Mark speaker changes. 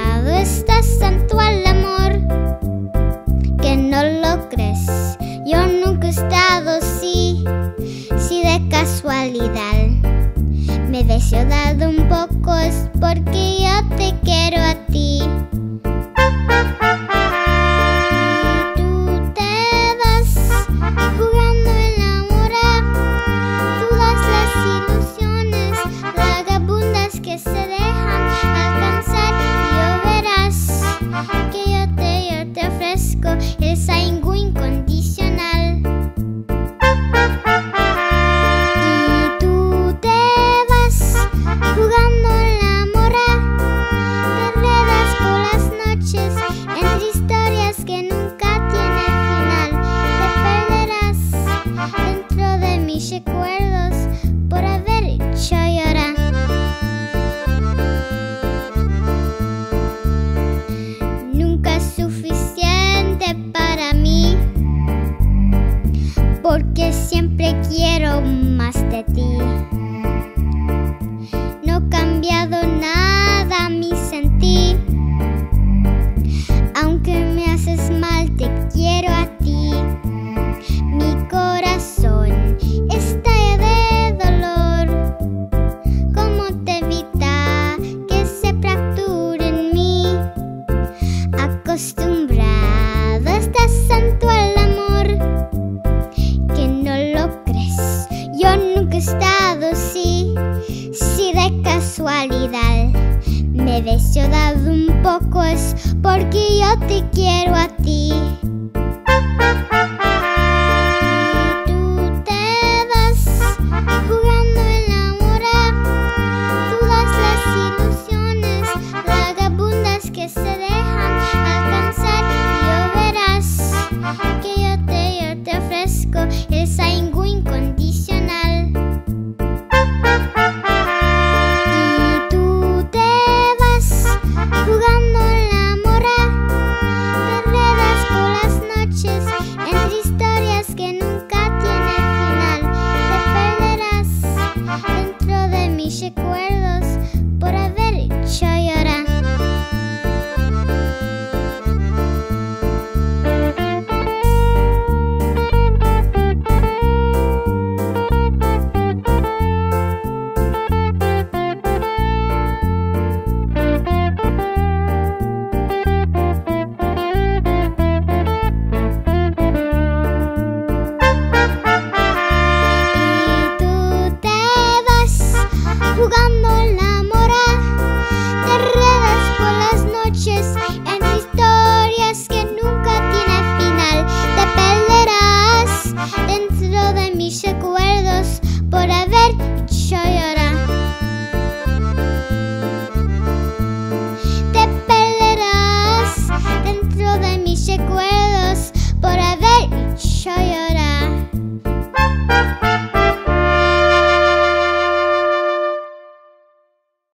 Speaker 1: acostumbrado estás tanto al amor que no lo crees. Yo nunca he estado así, si de casualidad me deseo dado un poco es porque yo te quiero a ti. Tú te vas jugando en la mora, todas las ilusiones vagabundas que se dejan alcanzar, y yo verás que yo te ofrezco el algo incondicional. Y tú te vas jugando en la mora, te enredas por las noches entre historias que nunca tienen final. Te perderás dentro de mis recuerdos por haber hecho llorar. Nunca es suficiente para mí, porque siempre quiero más de ti. No he cambiado nada mi sentir, aunque me haces mal te quiero a ti. Mi corazón está de dolor, ¿cómo te evita que se fracture en mí? Acostumbrado estás tanto al amor que no lo crees. Yo nunca he estado así, si de casualidad me deseo dado un poco es porque yo te quiero a ti.